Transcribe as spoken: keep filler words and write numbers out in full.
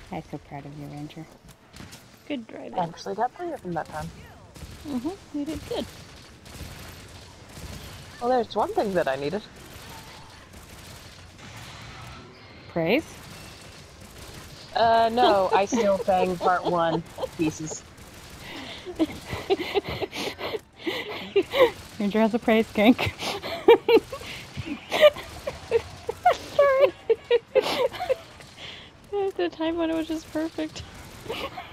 I'm so proud of you, Ranger. Good driving. I actually got three of them that time. Mm-hmm, you did good. Well, there's one thing that I needed. Praise? Uh, no, I still bang part one pieces. Ranger has a praise kink. Sorry. At the time when it was just perfect.